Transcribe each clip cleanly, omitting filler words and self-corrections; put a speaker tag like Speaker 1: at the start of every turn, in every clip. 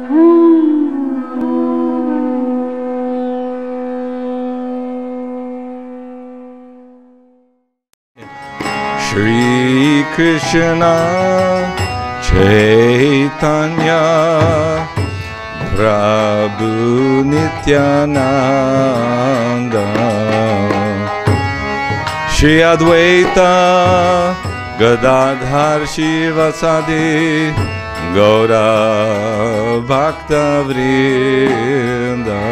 Speaker 1: Shri Krishna Chaitanya Prabhu Nityananda Shri Advaita Gadadhar Shivasadi Gaura Bhakta Vrinda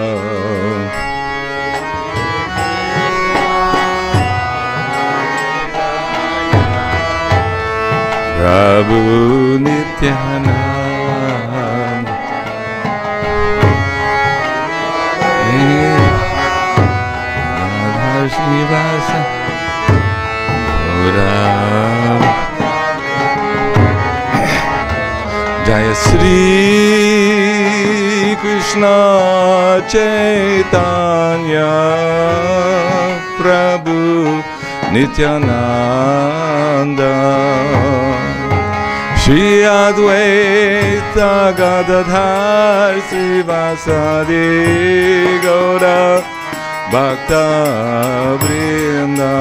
Speaker 1: Prabhu Nityananda Gadadhar Shivasadi Jaya Shri Krishna Chaitanya Prabhu Nityananda Shri Advaita Gadadhar Shivasadi Gaura Bhakta Vrinda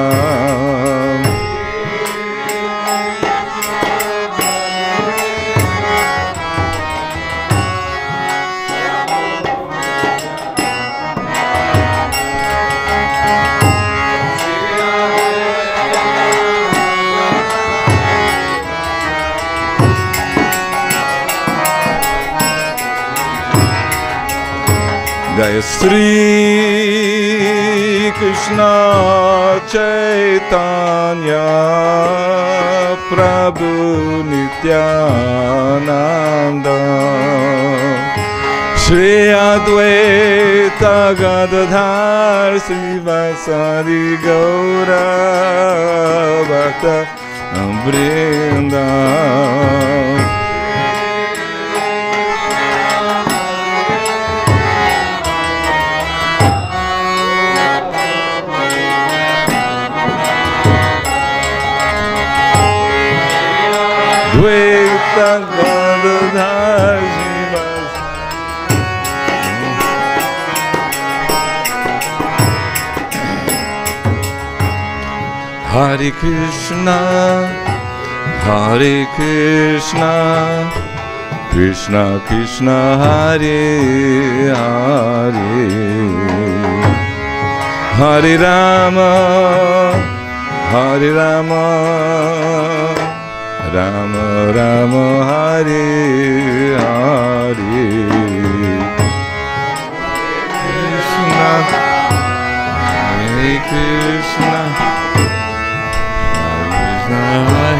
Speaker 1: Jaya Shri Krishna Chaitanya Prabhu Nityananda Shri Advaita Gadadhar Shivasadi Gaura Bhakta Vrinda Advaita Gadadhar Shivasadi Hare Krishna Hare Krishna Krishna Krishna Hare Hare Hare Rama Hare Rama Rama Rama Hare Hare Krishna Hare Krishna Krishna Hare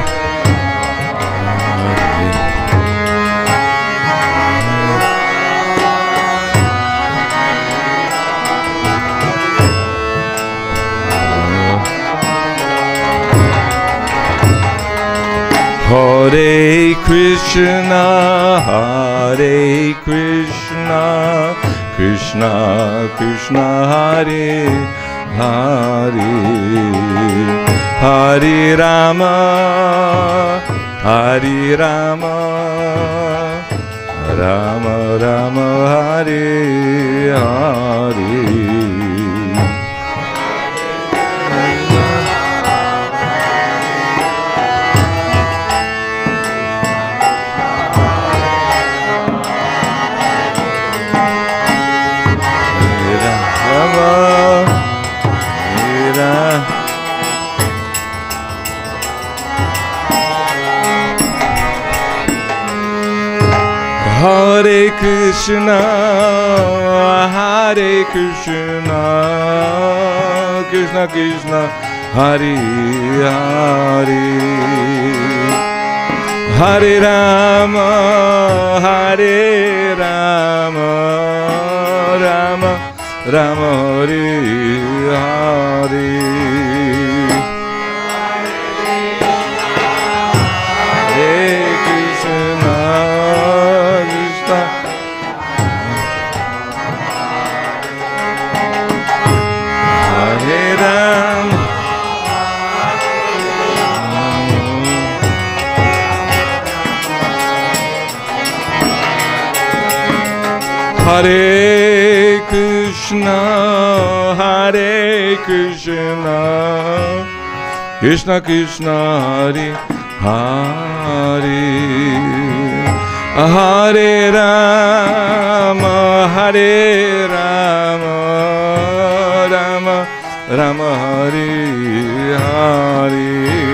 Speaker 1: Hare Krishna, Hare Krishna, Krishna Krishna Hare Hare, Hare Rama, Hare Rama, Rama Rama Hare Hare. Hare Krishna, Hare Krishna, Krishna Krishna, Hare Hare, Hare Rama, Hare Rama, Rama Rama Hare Hare. Hare Krishna, Hare Krishna, Krishna Krishna, Hare Hare, Hare Rama, Hare Rama, Rama Rama, Hare Hare.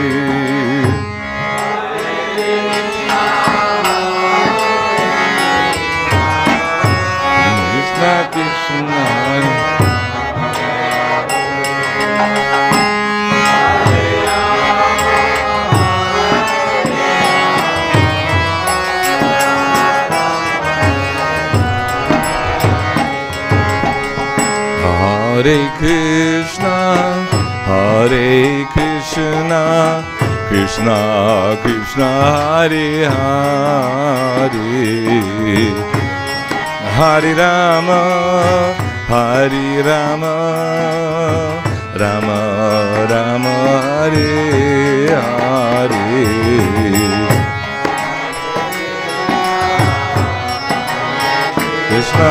Speaker 1: Hare Krishna, Hare Krishna, Krishna Krishna, Hare Hare, Hare Rama, Hare Rama, Rama Rama, Hare Hare. Krishna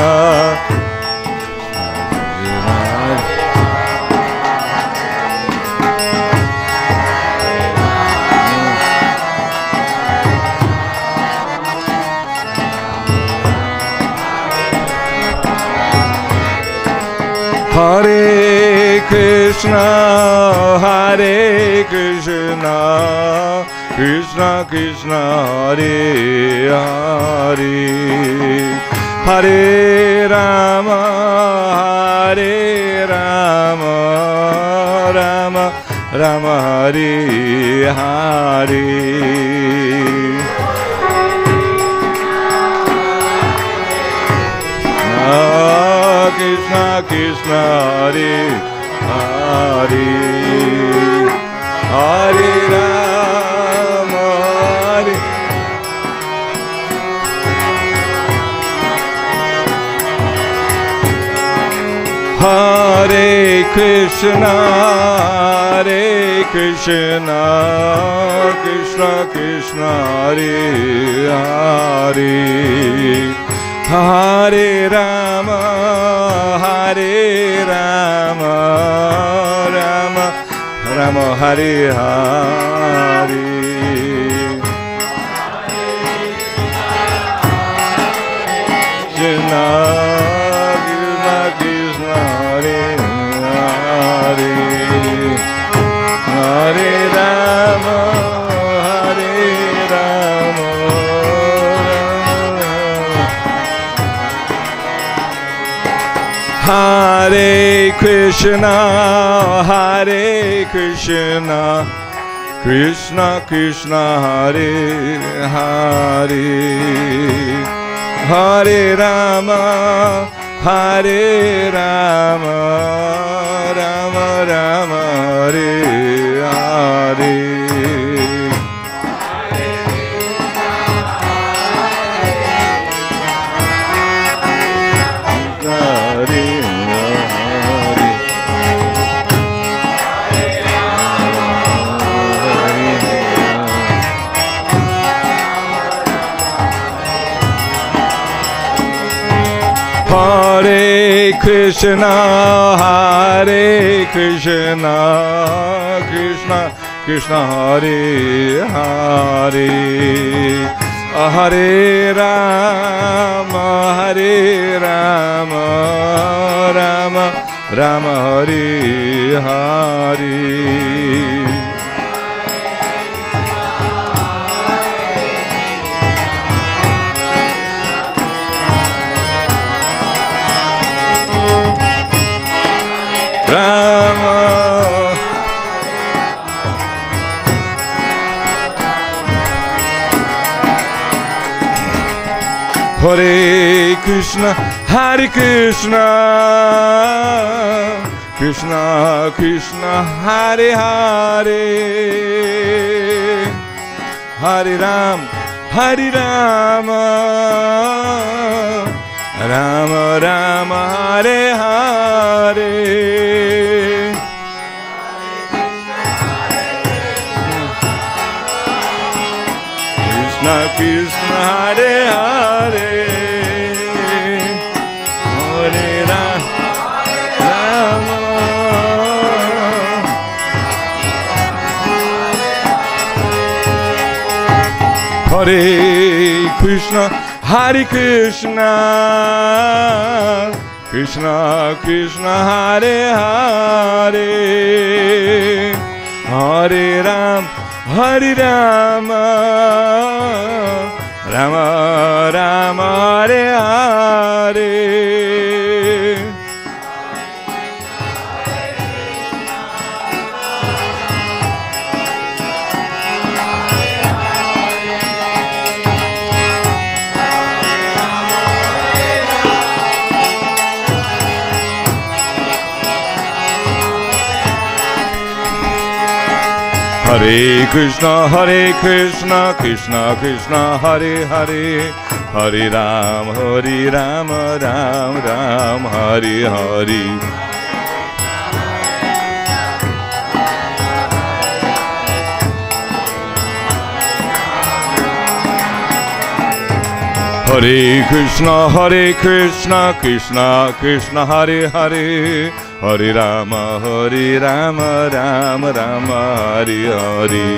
Speaker 1: Hare Krishna, Hare Krishna, Krishna Krishna, Hare Hare, Hare Rama, Hare Rama, Rama Rama, Hare Hare. Krishna Krishna, Hare Hare, Hare Rama, Hare Krishna, Hare Krishna, Krishna Krishna, Hare Hare, Hare Rama, Hare Rama, Rama Rama, Hare Hare. Krishna Krishna Krishna, Hare Hare, Hare Rama, Hare Rama, Hare Krishna, Hare Krishna, Krishna Krishna, Hare Hare, Hare Rama, Hare Rama, Rama Rama, Hare Hare. Hare Krishna, Hare Krishna, Krishna Krishna, Hare Hare, Hare Rama, Hare Rama, Rama Rama, Hare Hare. Rama, Hare Krishna, Hare Krishna, Krishna Krishna, Hare Hare, Hare Ram, Hare Rama, Rama Rama, Hare Hare. Krishna Krishna, Hare Hare, Hare Krishna, Hare Krishna, Krishna Krishna, Hare Hare, Hare Ram, Hare Rama, Rama Rama, Hare Hare. Hare Krishna, Krishna Krishna, Hare Hare, Hare Ram, Ram Ram, Hare Hare. Hare Krishna, Krishna Krishna, Hare Hare, Hare Rama, Rama Rama, Hare Hare.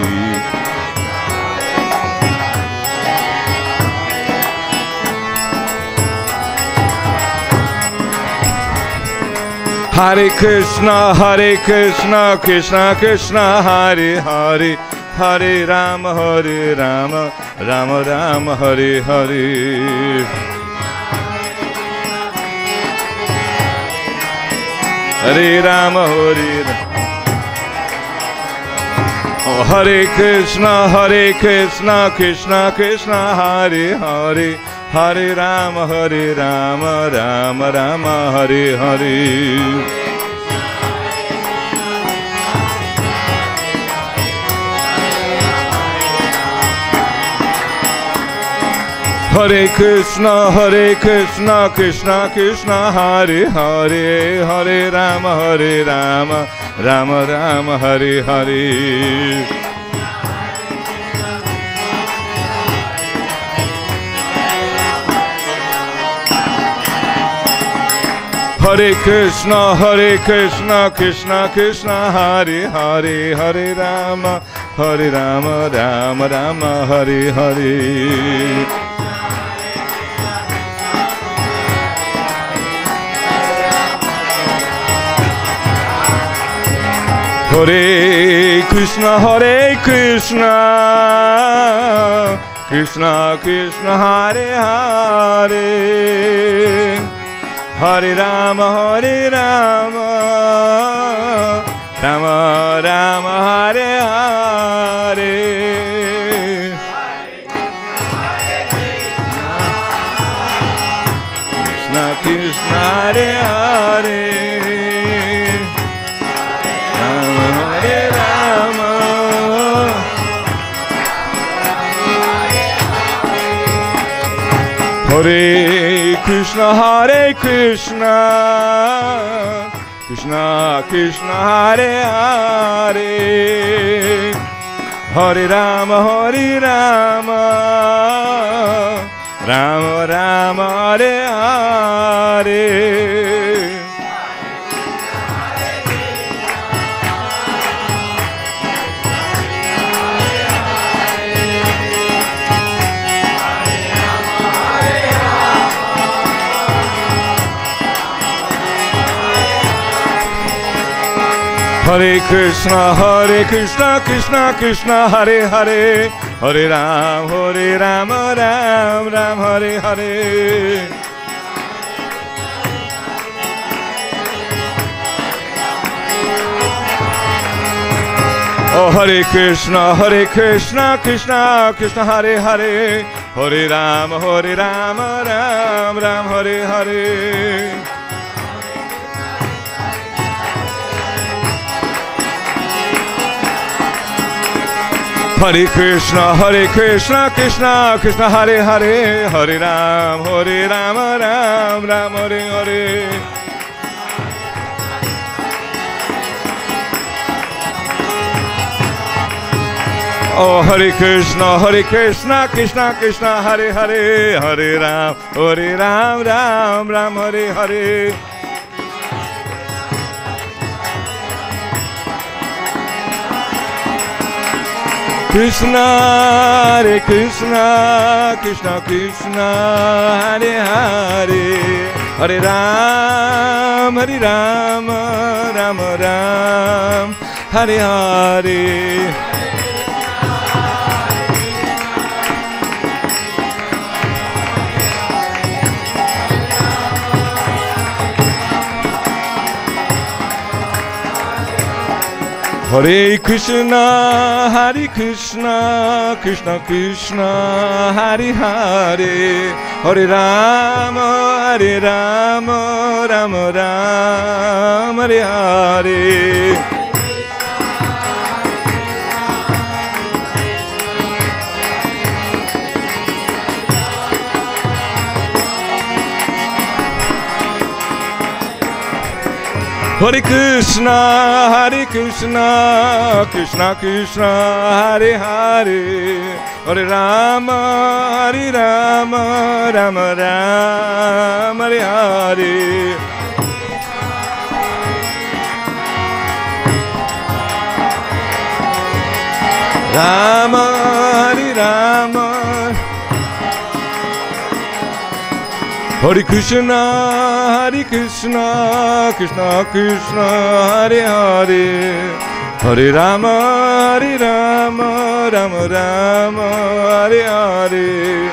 Speaker 1: Hare Krishna, Krishna Krishna, Hare Hare, Hare Rama, Rama Rama, Hare Hare. Hare Rama, oh, Hare Krishna, Krishna Krishna, Hare Hare, Hare Rama, Rama Rama, Hare Hare. Hare Krishna, Krishna Krishna, Hare Hare, Hare Rama, Rama Rama, Hare Hare. Hare Krishna, Krishna Krishna, Hare Hare, Hare Rama, Rama Rama, Hare Hare. Hare Krishna, Krishna Krishna, Hare Hare, Hare Rama, Rama Rama, Hare Hare. Krishna Krishna, Hare Hare, Hare Krishna, Krishna Krishna, Hare Hare, Hare Rama, Rama Rama, Hare Hare. Hare Krishna, Krishna Krishna, Hare Hare, Hare Rama, Ram Ram, Hare Hare. Oh, Hare Krishna, Krishna Krishna, Hare Hare, Hare Rama, Ram Ram, Hare Hare. Hare Krishna, Krishna Krishna, Hare Hare, Hare Rama, Ram Ram, Hare Hare. Oh, Hare Krishna, Krishna Krishna, Hare Hare, Hare Rama, Ram Ram, Hare Hare. Krishna Hare Krishna, Krishna Krishna, Hare Hare, Hare Ram, Hare Ram, Rama Ram, Hare Hare. Hare Krishna, Hare Krishna, Krishna Krishna, Hare Hare, Hare Rama, Hare Rama, Rama Rama, Hare Hare. Hare Krishna, Hare Krishna, Krishna Krishna, Hare Hare, Hare Rama, Hare Rama, Rama Rama, Hare Hare. Rama, Hare Rama. Hare Krishna, Hare Krishna, Krishna Krishna, Hare Hare, Hare Rama, Hare Rama, Rama Rama, Hare Hare.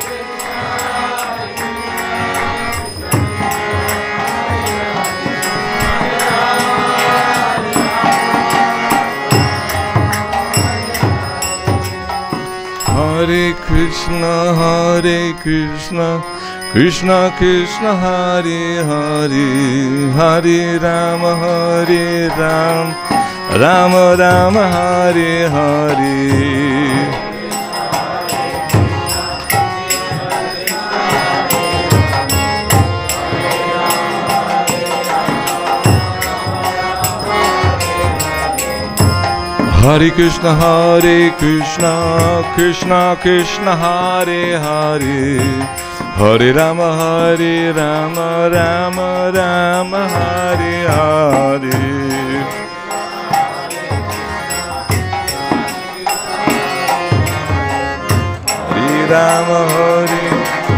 Speaker 1: Hare Krishna, Hare Krishna, Krishna Krishna, Hare Hare, Hare Rama, Hare Ram, Rama Rama, Hare Hare. Hare Krishna, Hare Krishna, Krishna Krishna, Hare Hare, Hare Rama, Hare Rama, Rama Rama, Hare Hare. Hare Rama, Hare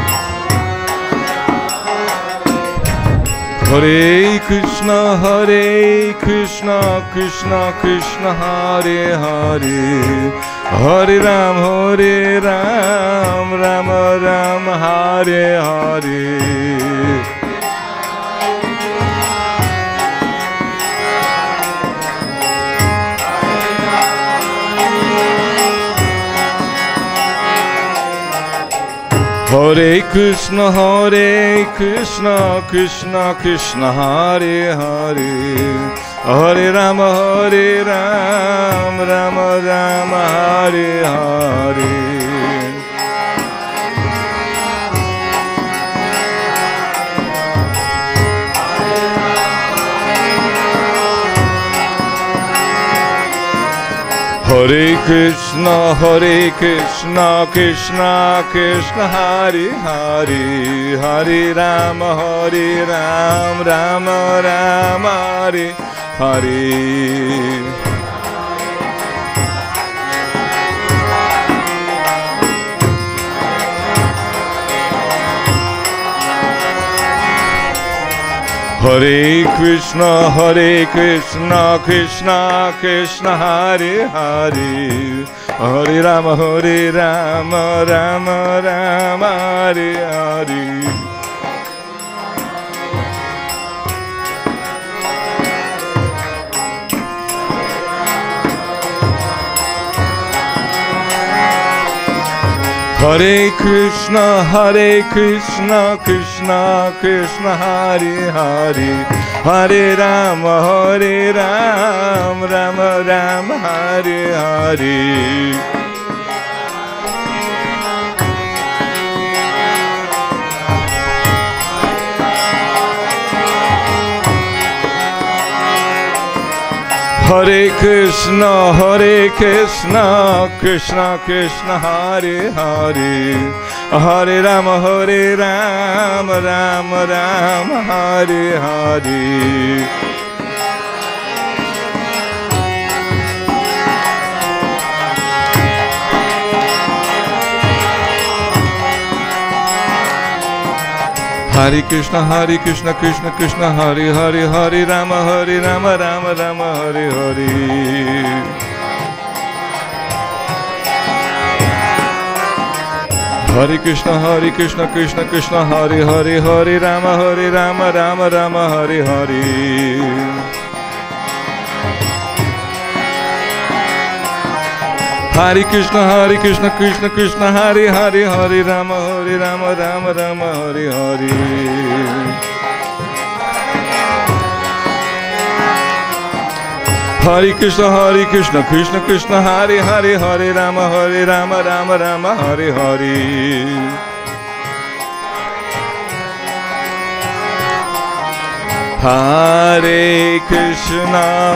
Speaker 1: Hare Krishna, Hare Krishna, Krishna Krishna, Hare Hare, Hare Ram, Hare Ram, Rama Rama, Hare Hare. Hare Krishna, Hare Krishna, Krishna Krishna, Hare Hare, Hare Rama, Hare Ram, Rama Rama, Hare Hare. Hare Krishna, Hare Krishna, Krishna Krishna, Hare Hare, Hare Rama, Hare Ram, Rama Rama, Hare Hare. Hare Krishna, Hare Krishna, Krishna Krishna, Hare Hare, Hare Rama, Hare Rama, Rama Rama, Hare Hare. Hare Krishna, Hare Krishna, Krishna Krishna, Hare Hare, Hare Rama, Hare Ram, Rama Rama, Hare Hare. Hare Krishna, Hare Krishna, Krishna Krishna, Hare Hare, Hare Rama, Hare Rama, Rama Rama, Hare Hare. Hare Krishna Krishna Krishna Hare Hare Hare Rama Rama Rama Hare Hare. Hare Krishna Krishna Krishna Hare Hare Hare Rama Rama Rama Hare Hare. Hare Krishna Krishna Krishna Hare Hare Hare Rama Rama Rama Hare Hare. Hare Krishna Krishna Krishna Hare Hare Hare Rama Rama Rama Hare Hare. Hare Krishna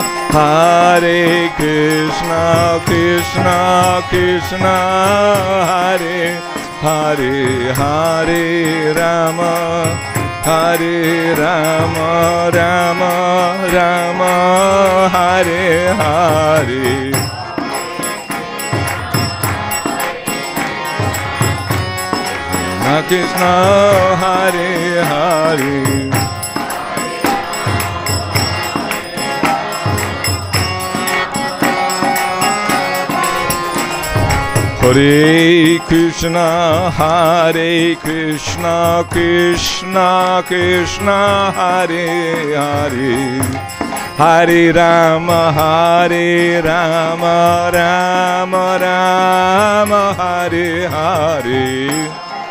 Speaker 1: Krishna Krishna Hare Hare Hare Rama Rama Rama Hare Hare. Krishna Hare Hare. Hare Krishna Krishna Krishna Hare Hare Hare Rama Rama Rama Hare Hare.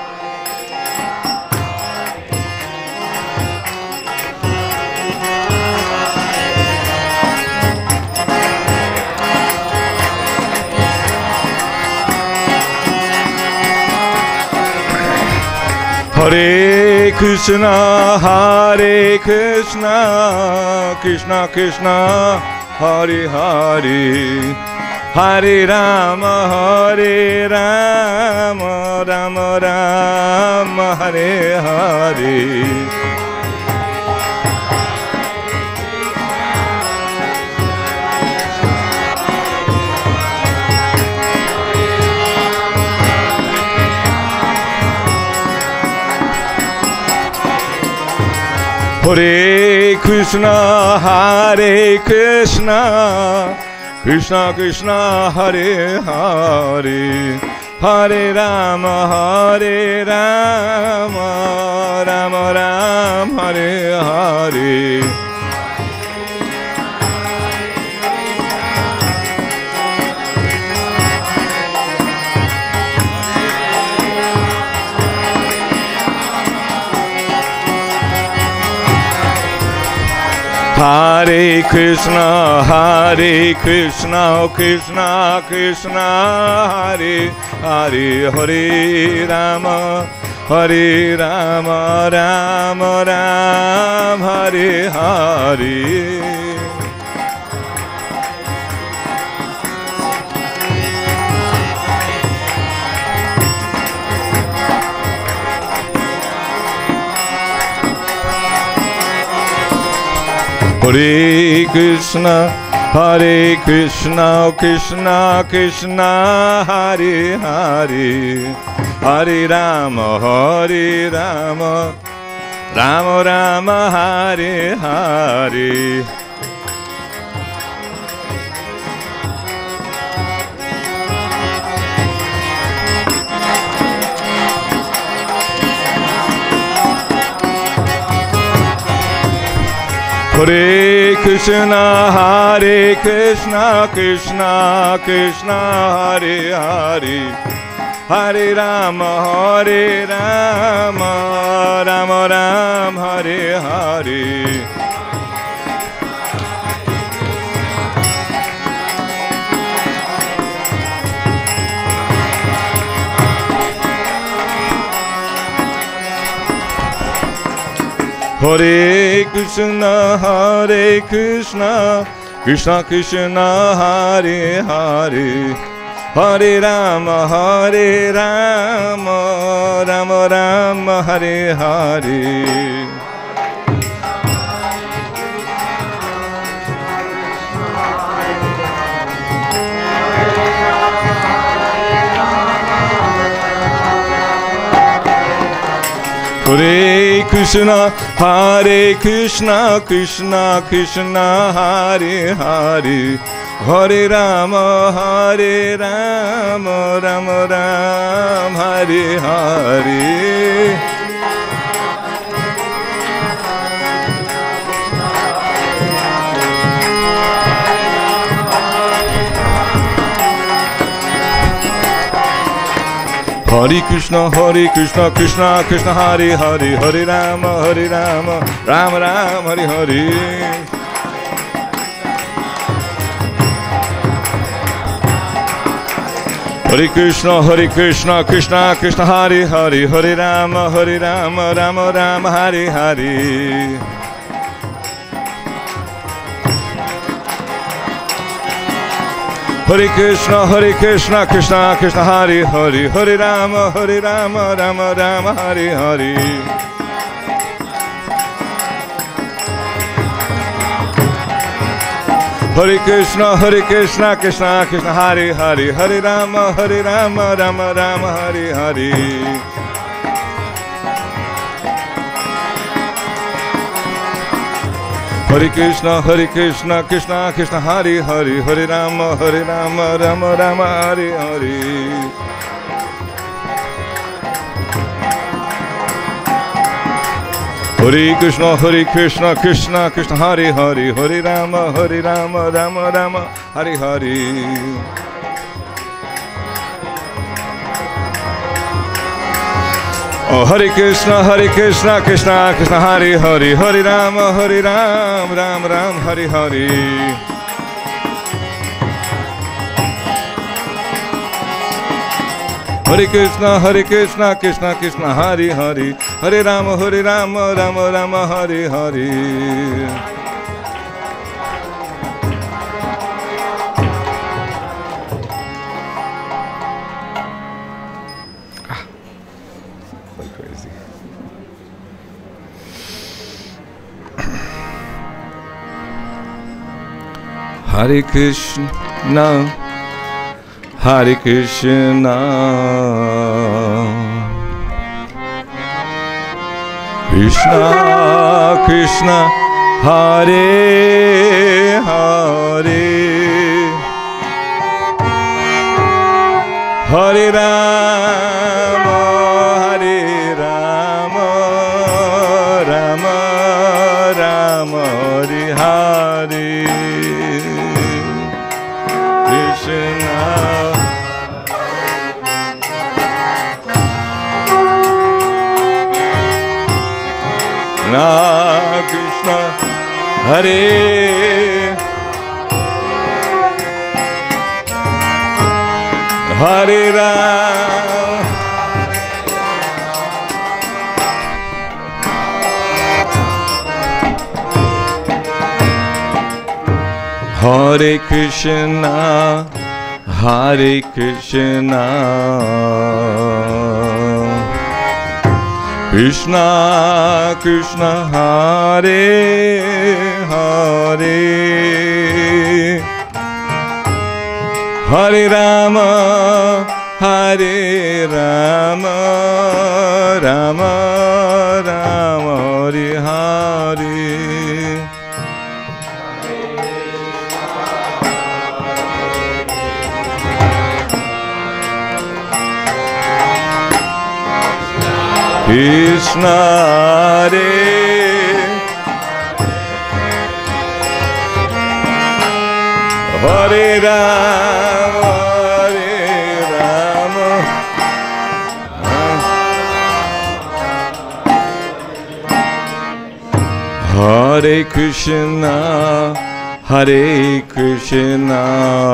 Speaker 1: Hare Krishna Krishna Krishna Hare Hare Hare Rama Rama Rama Hare Hare. Hare Krishna Krishna Krishna Hare Hare Hare Rama Rama Rama Hare Hare. Hare Krishna Krishna Krishna Hare Hare Hare Rama Rama Rama Hare Hare. Hare Krishna Krishna Krishna Hare Hare Hare Rama Rama Rama Hare Hare. Hare Krishna Krishna Krishna Hare Hare Hare Rama Rama Rama Hare Hare. Hare Krishna Krishna Krishna Hare Hare Hare Rama Rama Rama Hare Hare. Hare Krishna, Krishna Krishna, Hare Hare, Hare Rama, Rama Ram, Hare Hare. Hare Krishna, Krishna Krishna, Hare Hare, Hare Rama, Rama Ram, Hare Hare. Hare Krishna, Krishna Krishna, Hare Hare, Hare Rama, Rama Ram, Hare Hare. Hare Krishna, Krishna Krishna, Hare Hare, Hare Rama, Rama Ram, Hare Hare. Hare Krishna, Krishna Krishna, Hare Hare, Hare Rama, Rama Ram, Hare Hare. Hare Krishna, Krishna Krishna, Hare Hare, Hare Rama, Rama Rama, Hare Hare. Hare Krishna, Krishna Krishna, Hare Hare, Hare Rama, Rama Rama, Hare Hare. Oh, Hare Krishna, Krishna Krishna, Hare Hare, Hare Rama, Ram Ram, Hare Hare. Hare Krishna, Krishna Krishna, Hare Hare, Hare Rama, Rama Rama, Hare Hare. Hare Krishna, Hare Krishna, Krishna Krishna, Hare Hare, Hare Rama, Rama Rama, Hare Hare. Krishna, Hare Hare Ram, Hare Krishna, Hare Krishna, Krishna Krishna, Hare Hare, Hare Rama, Rama Rama, Hare Hare. Krishna Hare, Hare Rama, Hare Krishna, Hare Krishna,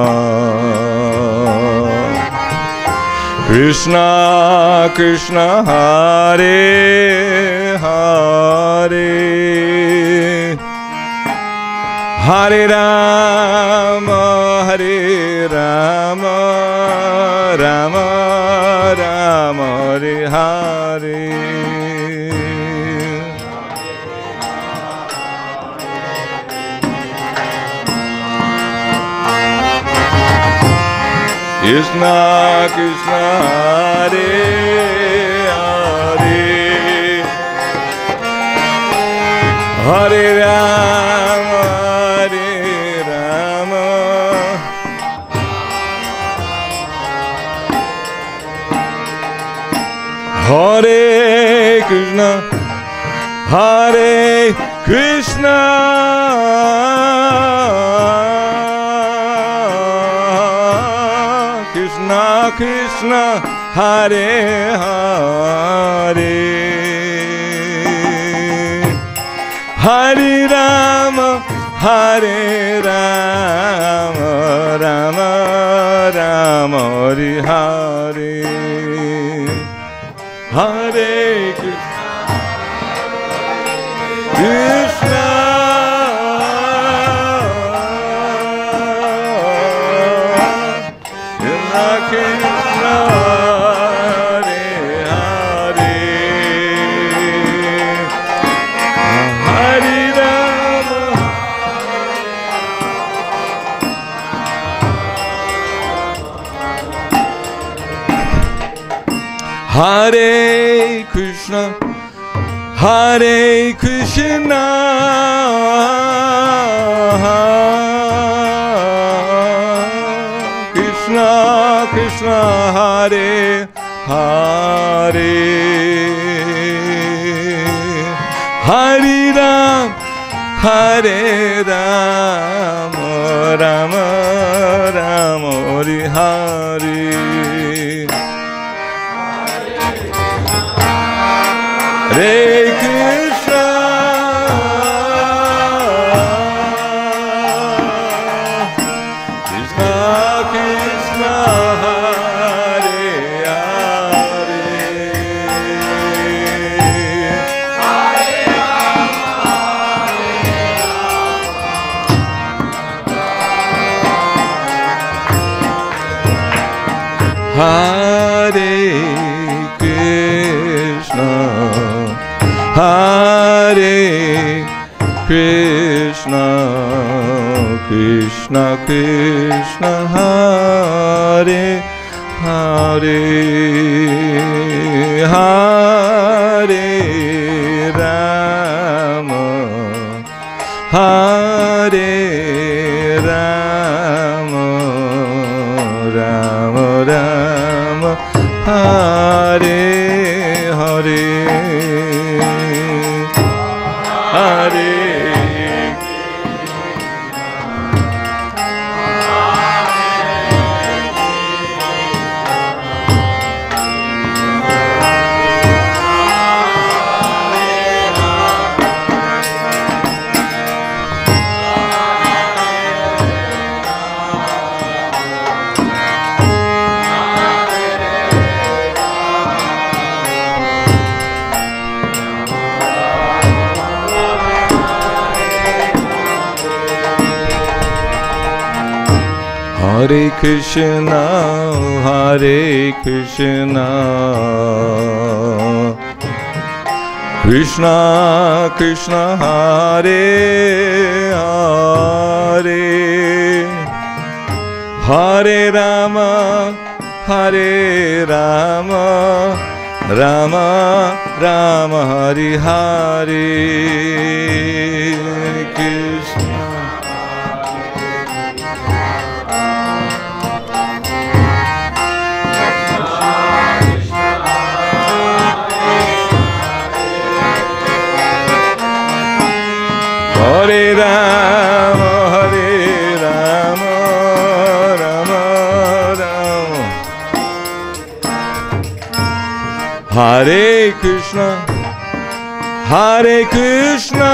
Speaker 1: Krishna Krishna, Hare Hare, Hare Rama, Rama Rama, Hare Hare. Krishna Krishna, Hare Hare, Hare Rama, Hare Rama, Hare Krishna, Hare Krishna, Krishna Krishna, Hare Hare, Hare Rama, Hare Rama, Rama Rama, Hare Hare, Hare Krishna, Krishna Krishna, Hare Hare, Hare Rama, Hare Krishna, Hare Krishna, Krishna Krishna, Hare Hare, Hare Ram, Hare Rama, Rama Rama, Hare Hare, Hare Krishna, Krishna Krishna, Hare Hare, Hare Krishna, Hare Krishna, Krishna Krishna, Hare Hare, Hare Rama, Hare Rama, Rama Rama, Hare Hare, Hare Hare Krishna, Hare Krishna, Krishna Krishna, Hare Hare, Hare Rama, Hare Rama, Rama Rama, Hare Hare, Krishna Hare Rama, Hare Rama, Rama Rama, Hare Krishna, Hare Krishna,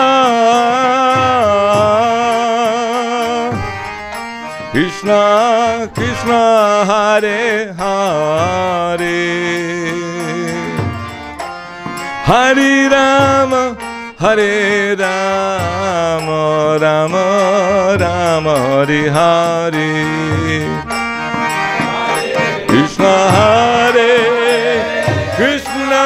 Speaker 1: Krishna Krishna, Hare Hare, Hare Rama, Hare Rama, Rama Rama, Hare Hare, Krishna Hare Krishna,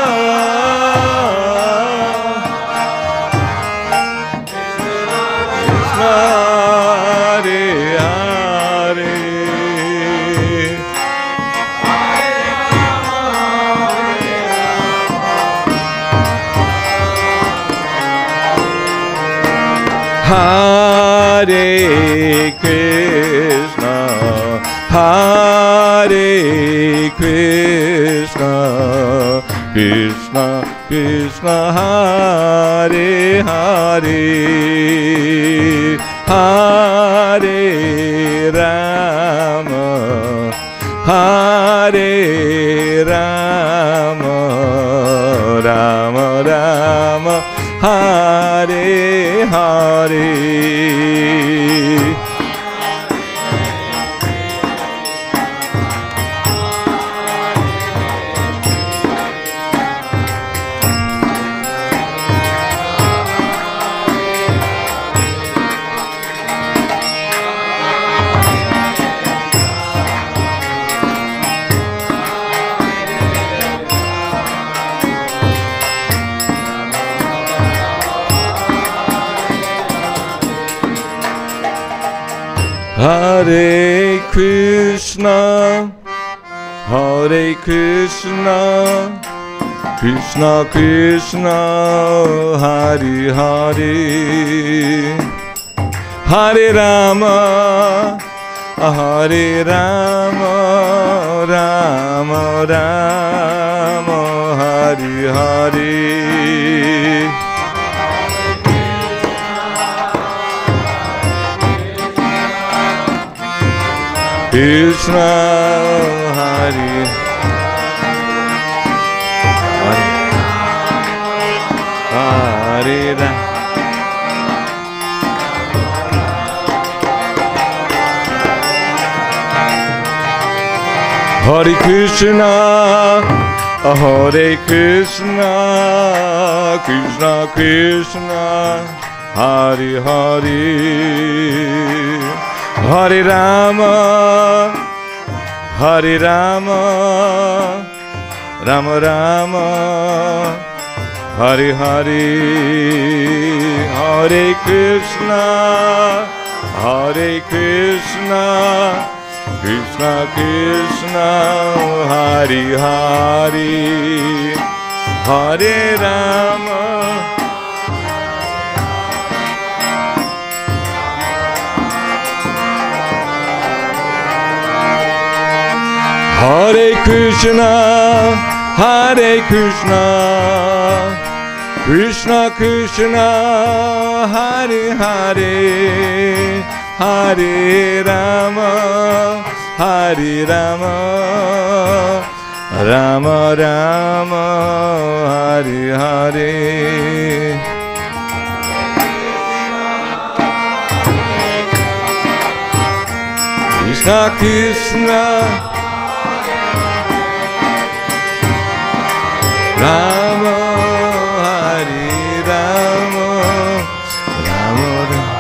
Speaker 1: Krishna Hare Hare, Hare Krishna, Hare Krishna, Krishna Krishna, Hare Hare, Hare Rama, Hare Rama, Rama Rama, Hare Hare. Hare Krishna, Hare Krishna, Krishna Krishna, Hare Hare, Hare Rama, Hare Rama, Rama Rama, Hare Hare. Krishna Hare Hare Hare Hare Krishna, Hare Krishna, Krishna Krishna, Hare Hare, Hare Rama, Hare Rama, Rama Rama, Hare Hare, Hare Krishna, Hare Krishna, Krishna Krishna, Hare Hare, Hare Rama, Hare Krishna, Hare Krishna, Krishna Krishna, Hare Hare, Hare Rama, Hare Rama, Rama Rama, Hare Hare. Krishna Krishna, Rama, Hare Rama, Rama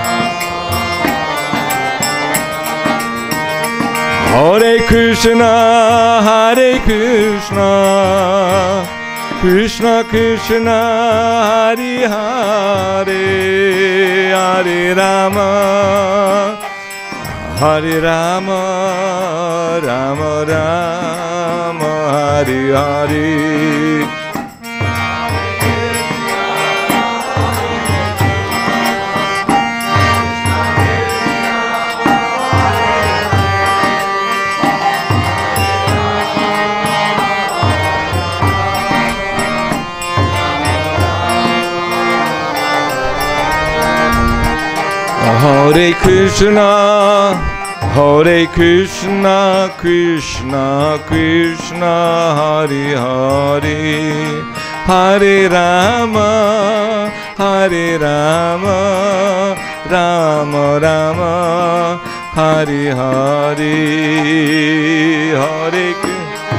Speaker 1: Rama. Hare Krishna, Hare Krishna, Krishna Krishna, Hare Hare, Hare Rama, Hare Rama, Rama Rama, Hare Hare. Hare Krishna, Hare Krishna, Krishna Krishna, Hare Hare, Hare Rama, Hare Rama, Rama Rama, Hare Hare, Hare Krishna.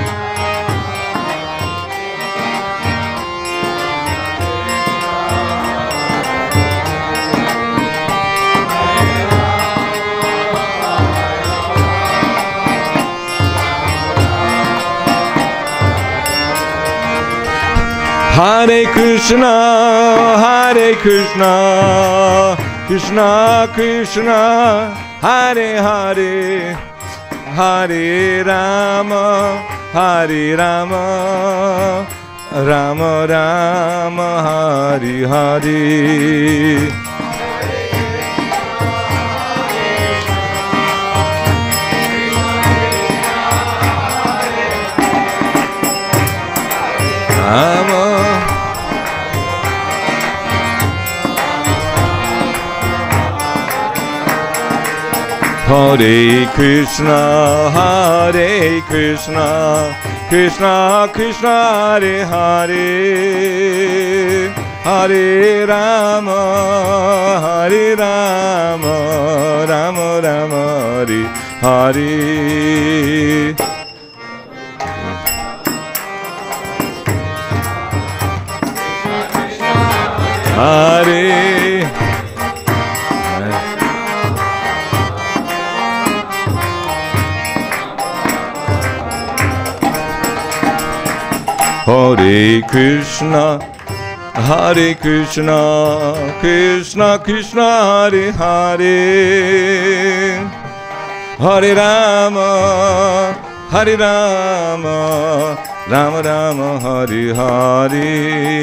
Speaker 1: Hare Krishna, Hare Krishna, Krishna Krishna, Hare Hare, Hare Rama, Hare Rama, Rama Rama, Hare Hare. Rama. Hare Krishna, Hare Krishna, Krishna Krishna, Hare Hare, Hare Rama, Hare Rama, Rama Rama, Hare Hare. Hare Hare Krishna, Hare Krishna, Krishna Krishna, Hare Hare, Hare Rama, Hare Rama, Rama Rama, Hare Hare,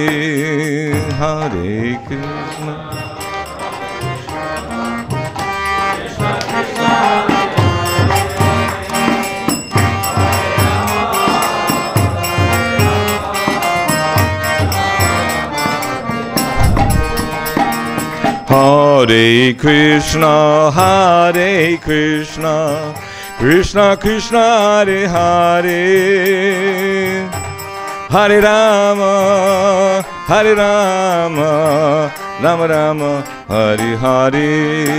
Speaker 1: Hare Krishna. Hare Krishna, Hare Krishna, Krishna Krishna, Hare Hare, Hare Rama, Hare Rama, Rama Rama, Hare Hare.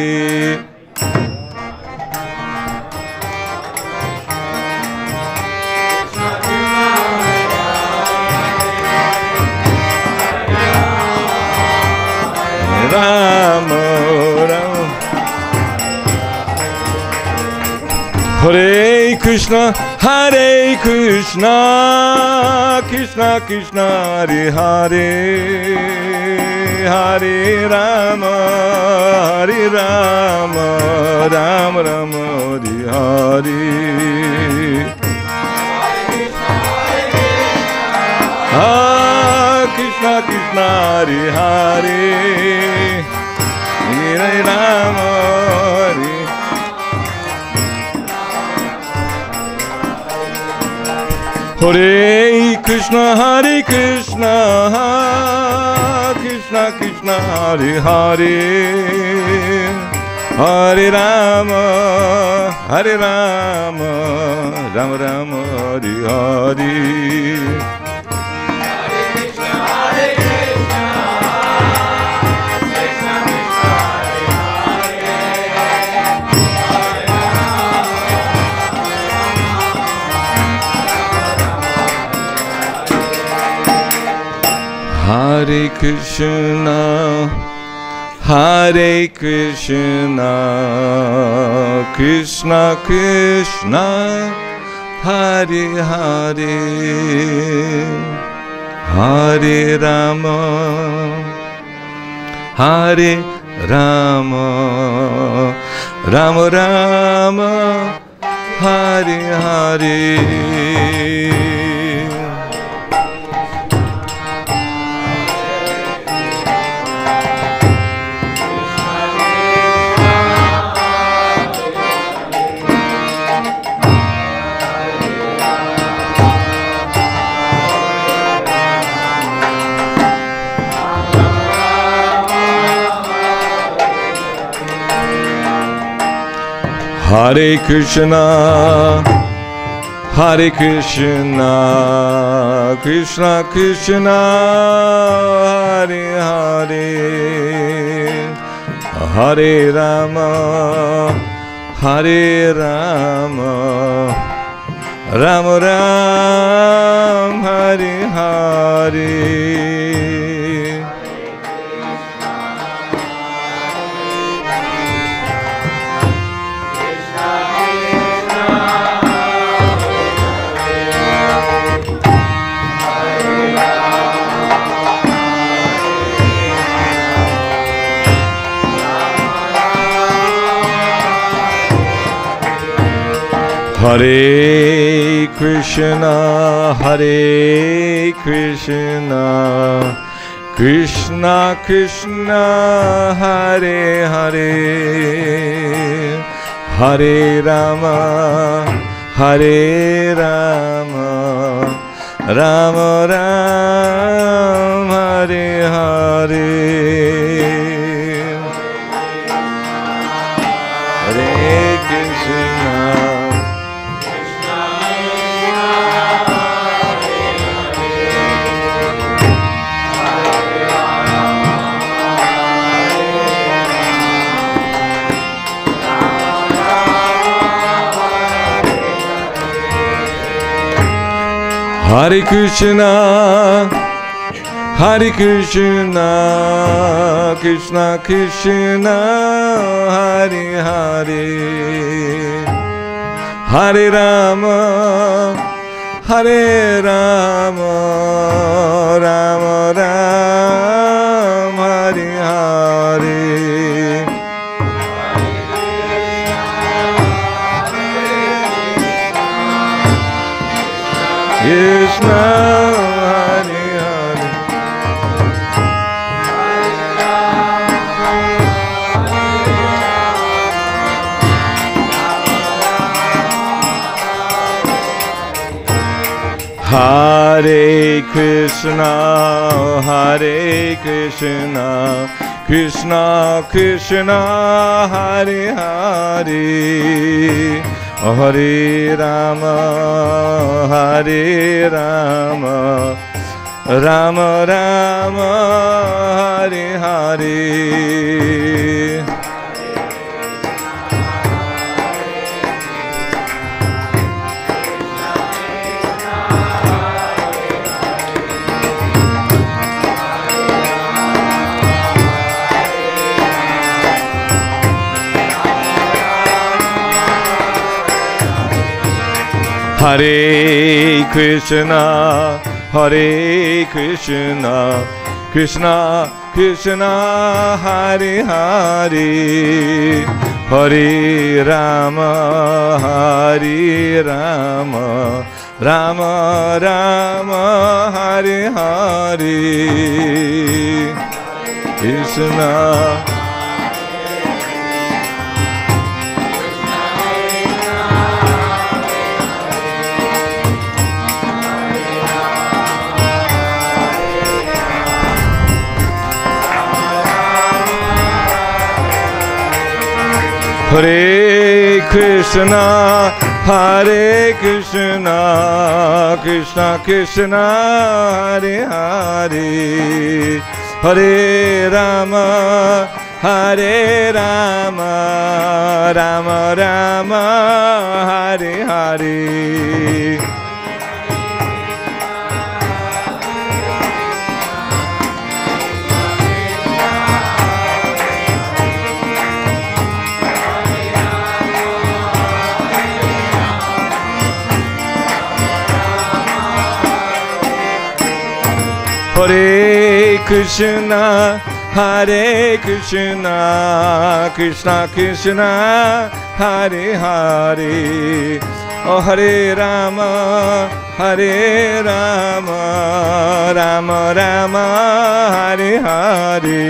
Speaker 1: Rama, Rama. Hare Krishna, Hare Krishna, Krishna Krishna, Hare Hare, Hare Rama, Hare Rama, Rama Rama, Hare Hare. Krishna Krishna, Hare Hare, Hare Rama, Hare. Hare Krishna, Hare Krishna, Krishna Krishna, Hare Hare, Hare Rama, Hare Rama, Rama Rama, Hare Hare. Hare Krishna, Hare Krishna, Krishna Krishna, Hare Hare, Hare Rama, Hare Rama, Rama Rama, Hare Hare. Hare Krishna, Hare Krishna, Krishna Krishna, Hare Hare, Hare Rama, Hare Rama, Rama Rama, Hare Hare. Hare Krishna, Hare Krishna, Krishna Krishna, Hare Hare, Hare Rama, Hare Rama, Ram Ram Hare Hare Hare Krishna Hare Krishna, Hare Krishna, Krishna Krishna, Hare Hare, Hare Rama, Hare Rama, Rama Rama, Hare Hare. Krishna Hare Hare Hare Krishna Hare Krishna Krishna Krishna Hare Hare Hare Rama, Hare Rama, Rama Rama, Hare Hare. Hare Krishna, Hare Krishna, Krishna Krishna, Hare Hare, Hare Rama, Hare Rama, Rama Rama, Hare Hare, Krishna. Hare Krishna, Hare Krishna, Krishna Krishna, Hare Hare, Hare Rama, Hare Rama, Rama Rama, Hare Hare. Hare Krishna, Hare Krishna, Krishna Krishna, Hare Hare, oh Hare Rama, Hare Rama, Rama Rama, Hare Hare.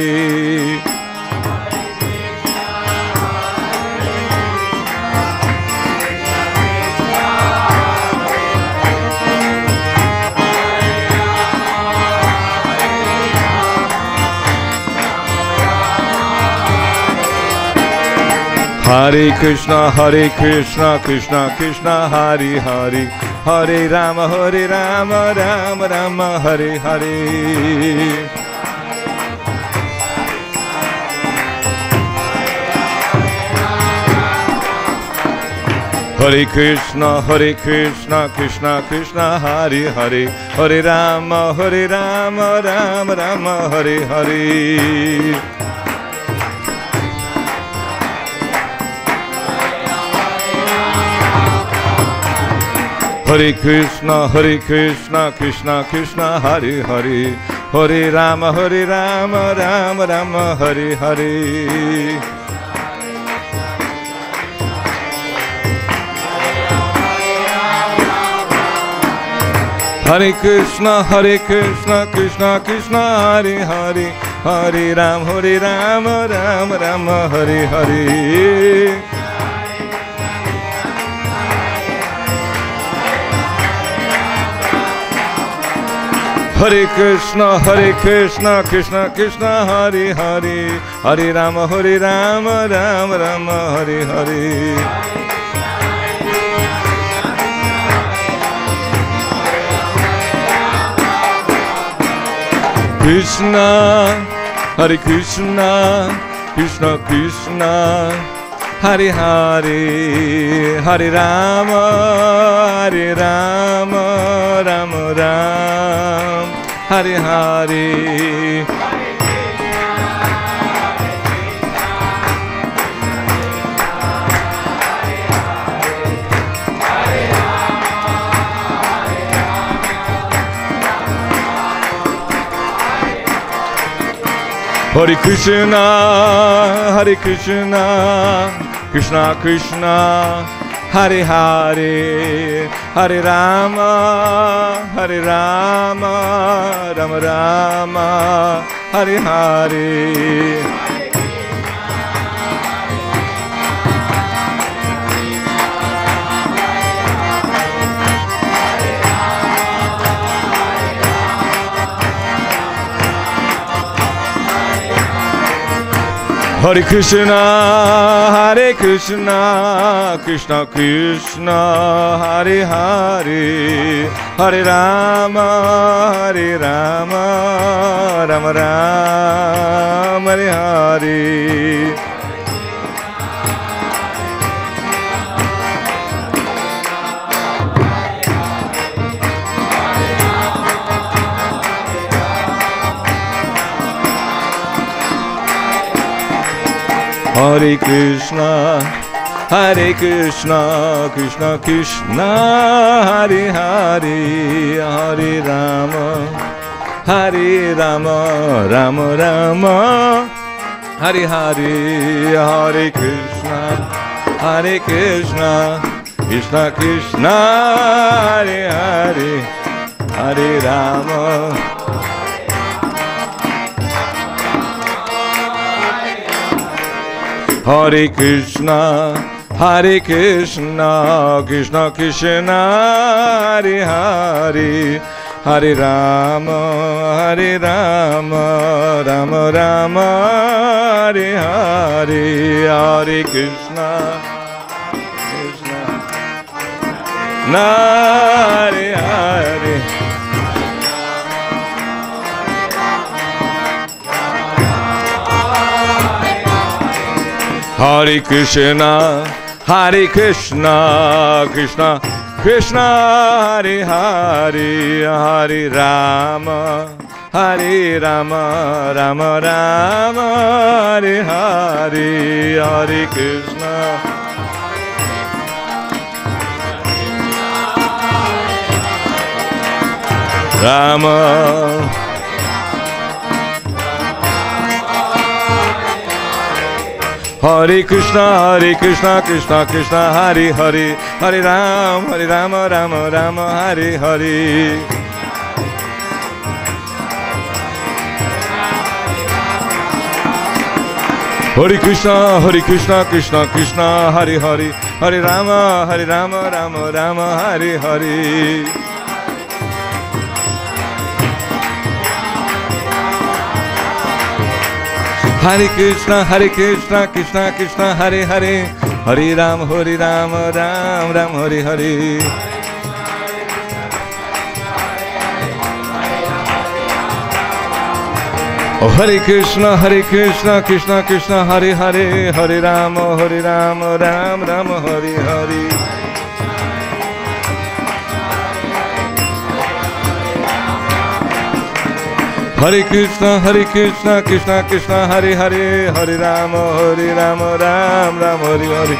Speaker 1: Hare Krishna, Krishna Krishna, Hare Hare, Hare Rama, Rama Rama, Hare Hare. Hare Krishna, Krishna Krishna, Hare Hare, Hare Rama, Rama Rama, Hare Hare. Hare Krishna, Krishna Krishna, Hare Hare, Hare Rama, Rama Rama, Hare Hare. Hare Krishna, Krishna Krishna, Hare Hare, Hare Rama, Rama Rama, Hare Hare. Hare Krishna, Krishna Krishna, Hare Hare, Hare Rama, Rama Rama, Hare Hare. Krishna, Hare Krishna, Krishna Krishna, Hare Hare, Hare Rama, Rama Rama, Hare Hare. Hare Krishna, Krishna Krishna, Hare Hare, Hare Rama, Rama Rama, Hare Hare. Hare Krishna, Krishna Krishna, Hare Hare, Hare Rama, Rama Rama, Hare Hare. Hare Krishna, Krishna Krishna, Hare Hare, Hare Rama, Rama Rama, Hare Hare, Hare Krishna, Krishna Krishna, Hare Hare, Hare Rama. Hare Krishna, Krishna Krishna, Hare Hare, Hare Rama, Rama Rama, Hare Hare, Hare Krishna, Hare Hare. Hare Krishna, Krishna Krishna, Hare Hare, Hare Rama, Rama Rama, Hare Hare, Hare Krishna. Rama. Hare Krishna, Krishna Krishna, Hare Hare, Hare Rama, Rama Rama, Hare Hare. Hare Krishna, Krishna Krishna, Hare Hare, Hare Rama, Rama Rama, Hare Hare. Hare Krishna, Krishna Krishna, Hare Hare, Hare Rama, Ram Ram, Hare Hare. Oh, Hare Krishna, Krishna Krishna, Hare Hare, Hare Rama, Ram Ram, Hare Hare. Hare Krishna, Krishna Krishna, Hare Hare, Hare Rama, Ram Ram, Hare Hare.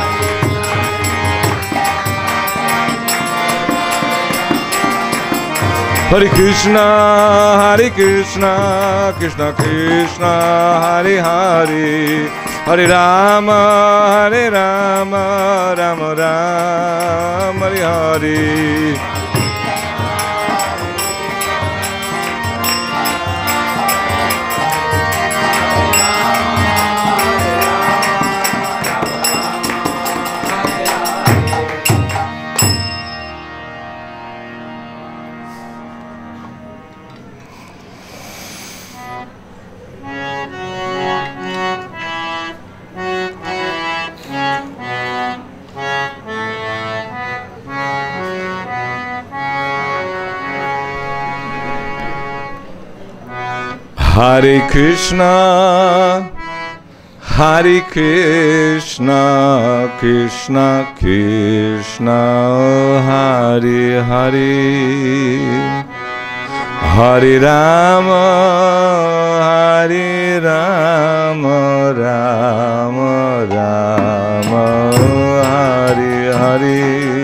Speaker 1: Hare Krishna, Krishna Krishna, Hare Hare, Hare Rama, Rama Rama, Hare Hare. Hare Krishna, Hare Krishna, Krishna Krishna, Hare Hare, Hare Rama, Hare Rama, Rama Rama, Hare Hare.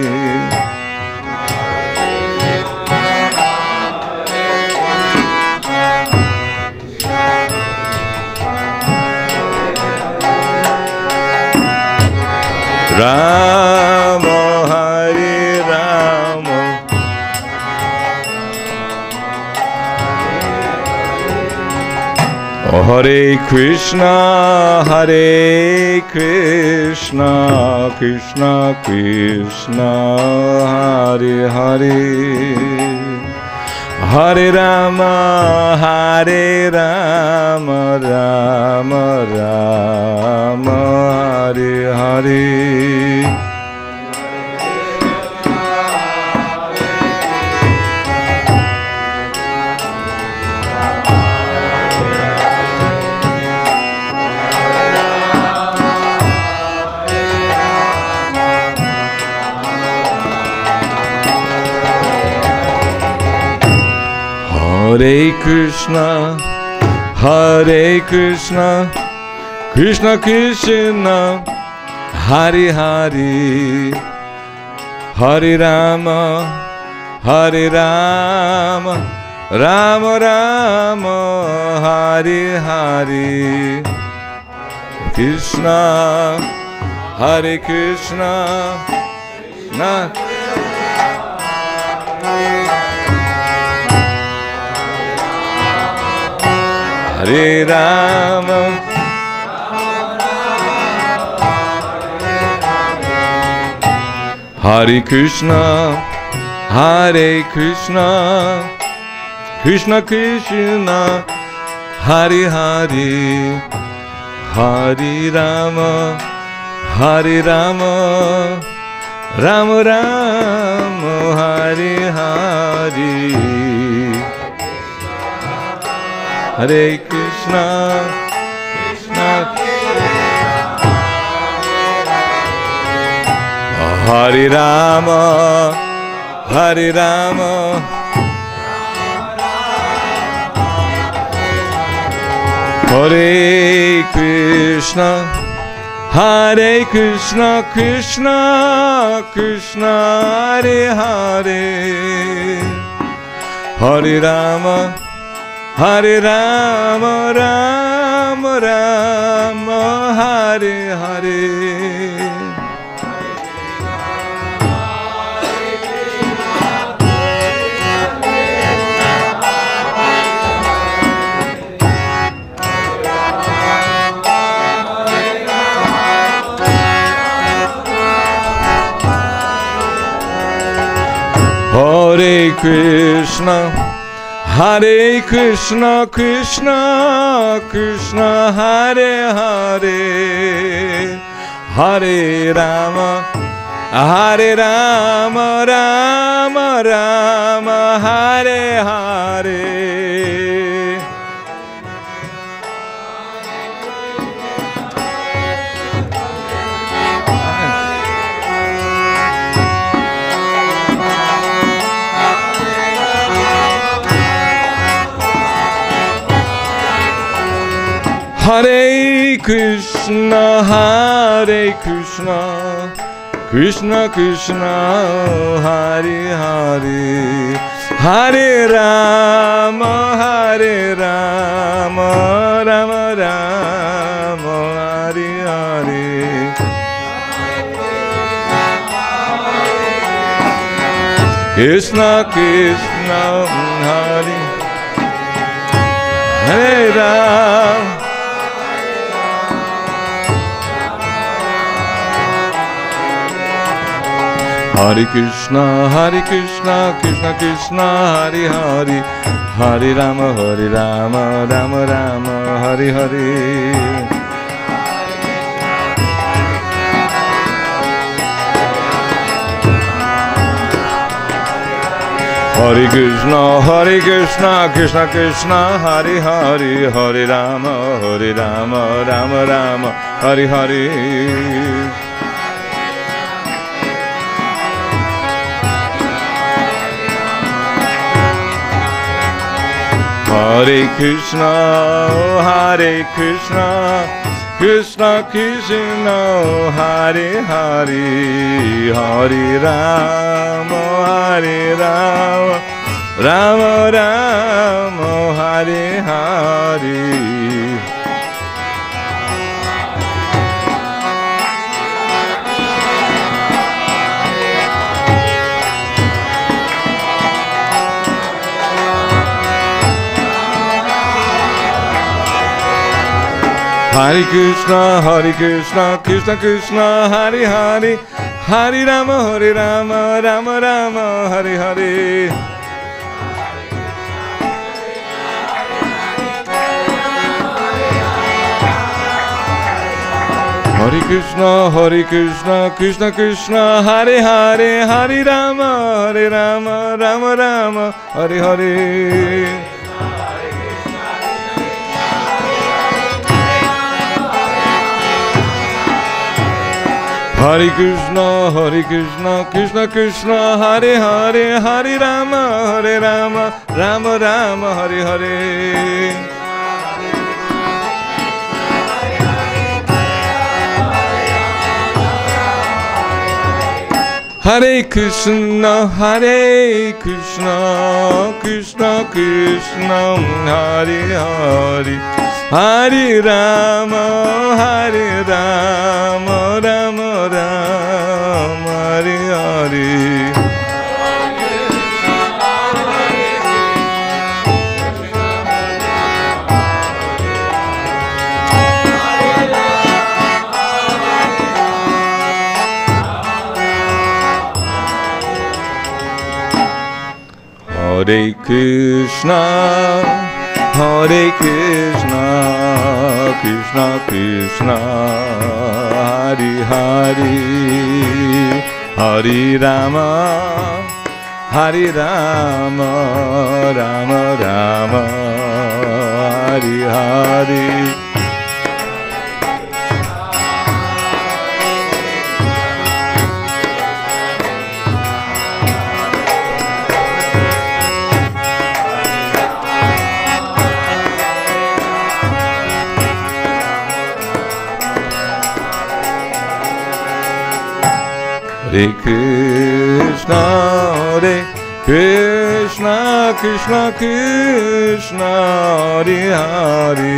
Speaker 1: Rama, Hare Rama, Hare Krishna, Hare Krishna, Krishna Krishna, Hare Hare, Hare Rama, Hare Rama, Rama Rama, Hare Hare. Hare Krishna, Hare Krishna, Krishna Krishna, Hare Hare, Hare Rama, Hare Rama, Rama Rama, Hare Hare, Krishna, Hare Krishna, Krishna Hare Rama, Hare Krishna, Hare Krishna, Krishna Krishna, Hare Hare, Hare Rama, Hare Rama, Rama Rama, Hare Hare, Hare Krishna, Krishna Hare Rama, Hare Rama, Hare Krishna, Hare Krishna, Krishna Krishna, Hare Hare, Hare Rama, Hare Rama, Rama Rama, Hare Hare. Hare Krishna, Hare Krishna, Krishna Krishna, Hare Hare, Hare Rama, Hare Rama, Rama Rama, Hare Hare. Hare Krishna, Hare Krishna, Krishna Krishna, Hare Hare, Hare Rama, Hare Rama, Rama Rama, Hare Hare. Krishna Krishna, Hare Hare Rama. Hare Krishna, Krishna Krishna, Hare Hare, Hare Rama, Rama Rama, Hare Hare. Hare Krishna, Krishna Krishna, Hare Hare, Hare Rama, Rama Rama, Hare Hare. Hare Krishna, Krishna Krishna, Hare Hare, Hare Rama, Rama Rama, Hare Hare. Hare Krishna, Krishna Krishna, Hare Hare, Hare Rama, Rama Rama, Hare Hare. Hare Krishna, Krishna Krishna, Hare Hare, Hare Rama, Rama Rama, Hare Hare. Hare Krishna, Krishna Krishna, Hare Hare, Hare Rama, Rama Rama, Hare Hare. Hare Krishna, Krishna Krishna, Hare Hare, Hare Rama, Rama Rama, Hare Hare. Hare Krishna, Krishna Krishna, Hare Hare, Hare Rama, Rama Rama, Hare Hare. Hare Krishna, Krishna Krishna, Hare Hare,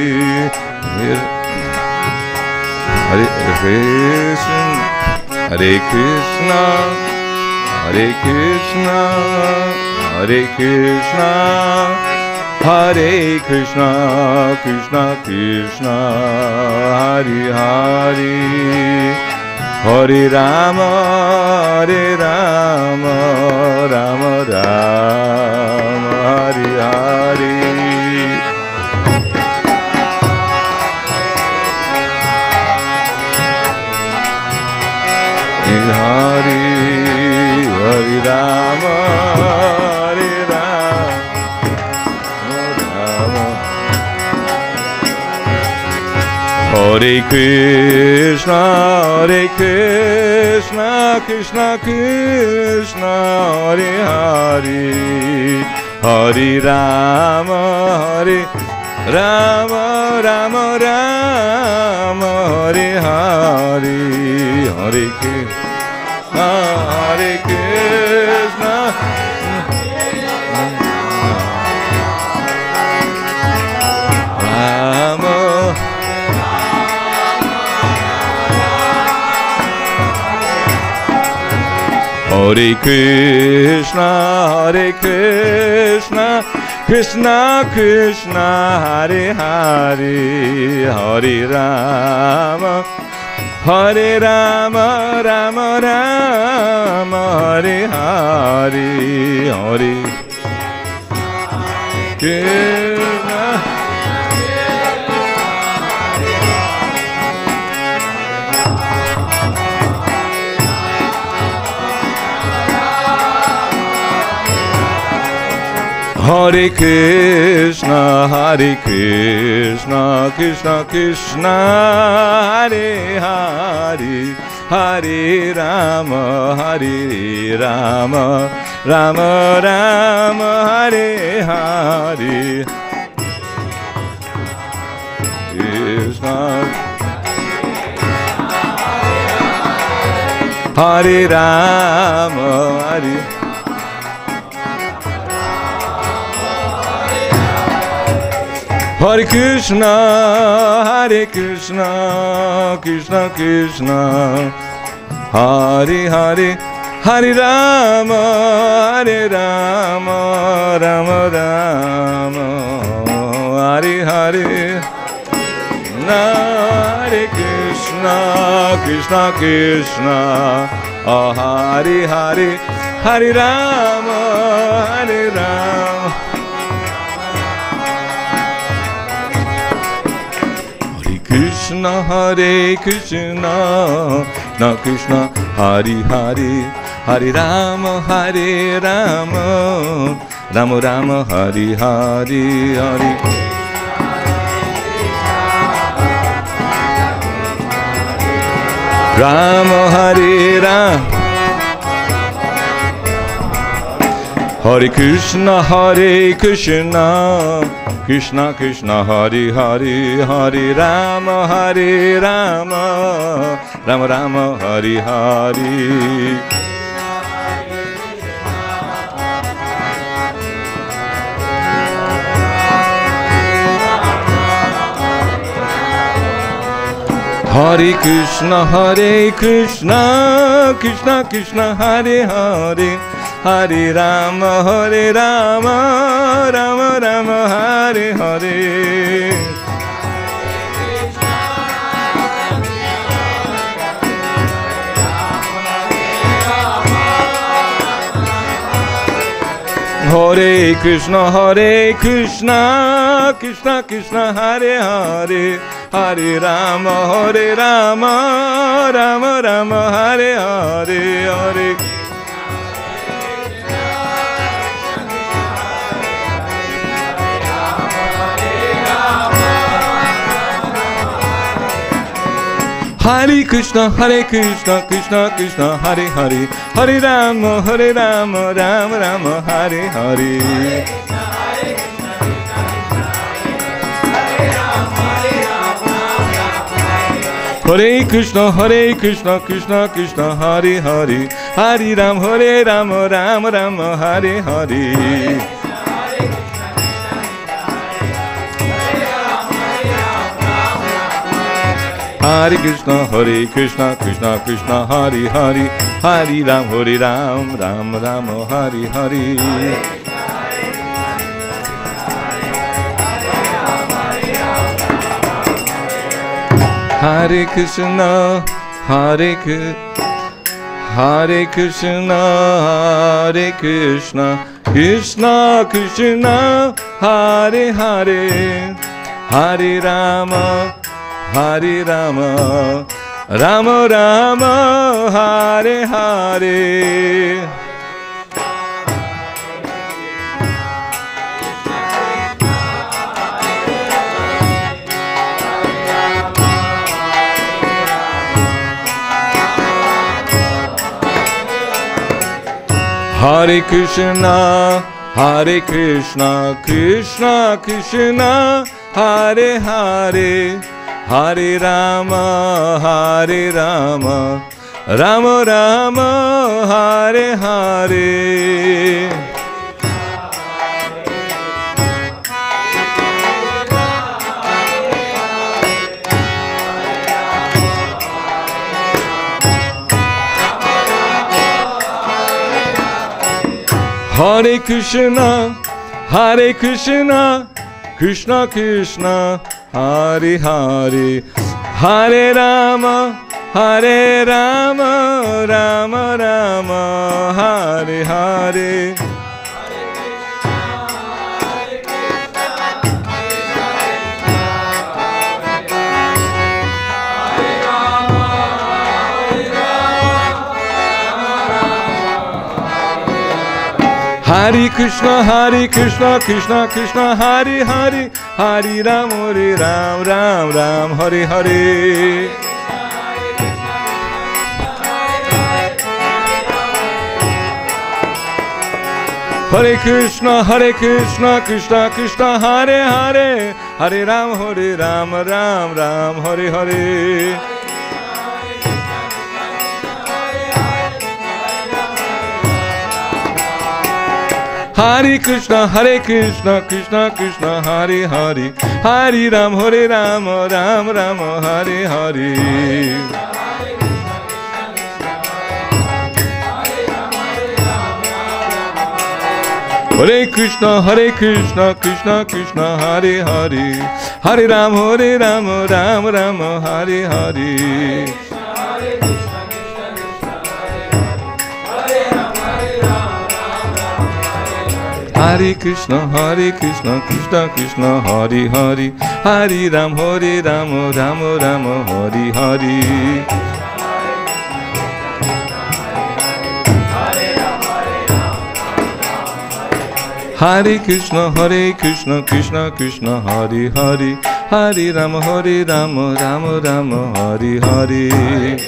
Speaker 1: Hare Krishna, Hare Krishna, Hare Krishna, Hare Krishna, Hare Krishna, Krishna Krishna, Hare Hare. Hare Rama, Rama Rama, Hare Hare. Hare Hare Rama, Hare Krishna, Krishna Krishna, Hare Hare, Hare Rama, Rama Rama, Hare Hare, Hare Krishna, Rama. Hare Krishna, Krishna Krishna, Hare Hare, Hare Rama, Rama Rama, Hare Hare, Hare Krishna. Hare Krishna, Krishna Krishna, Hare Hare, Hare Rama, Rama Rama, Hare Hare. Krishna, Hare Rama, Hare Krishna, Krishna Krishna, Hare Hare, Hare Rama, Rama Rama, Hare Hare. Hare Krishna, Krishna, Hare Hare, Hare Rama, Rama. Hare Krishna, Krishna Krishna, Hare Hare, Hare Rama, Rama Rama, Hare Hare, Hare. Rama Hare Rama, Hare Krishna, Krishna Krishna, Hare Hare, Hare Rama, Rama Rama, Hare Hare. Hare Krishna, Krishna Krishna, Hare Hare, Hare Rama, Rama Rama, Hare Hare. Hare Krishna, Krishna Krishna, Hare Hare, Hare Rama, Rama Rama, Hare Hare, Hare. Hare Krishna, Krishna Krishna, Hare Hare, Hare Rama, Rama Rama, Hare Hare. Hare Krishna, Krishna Krishna, Hare Hare, Hare Rama, Rama Rama, Hare Hare. Hare Krishna, Krishna Krishna, Hare Hare, Hare Rama, Rama Rama, Hare Hare. Hare Krishna, Krishna Krishna, Hare Hare, Hare Rama, Rama Rama, Hare Hare. Hare Krishna, Krishna Krishna, Hare Hare, Hare Rama, Rama Rama, Hare Hare. Hare Krishna, Krishna Krishna, Hare Hare, Hare Rama, Rama Rama, Hare Hare. Hare Krishna, Krishna Krishna, Hare Hare, Hare Ram, Ram Ram, Hare Hare. Hare Krishna, Krishna Krishna, Hare Hare, Hare Ram, Ram Ram, Hare Hare. Hare Krishna, Krishna Krishna, Hare Hare, Hare Ram, Ram Ram, Hare Hare. Hare Krishna, Krishna Krishna, Hare Hare, Hare Ram, Ram Ram, Hare Hare. Hare Krishna, Krishna Krishna, Hare Hare, Hare Ram, Ram Ram, Hare Hare. Hare Krishna, Krishna Krishna, Hare Hare, Hare Ram, Ram Ram, Hare Hare.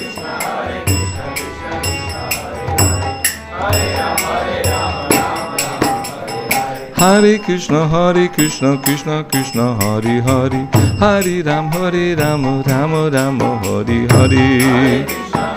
Speaker 1: Hare Krishna, Krishna Krishna, Hare Hare, Hare Ram, Ram Ram, Hare Hare.